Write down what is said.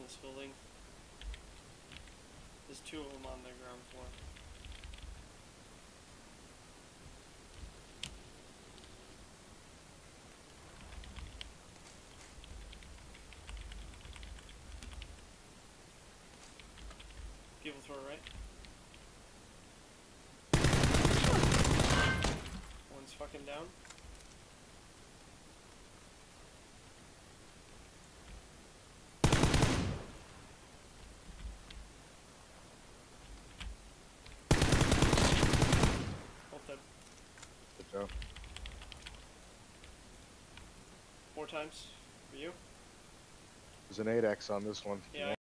this building. There's 2 of them on the ground floor. People throw right. One's fucking down. Both dead. Good job. 4 times for you. There's an 8x on this one. Yeah.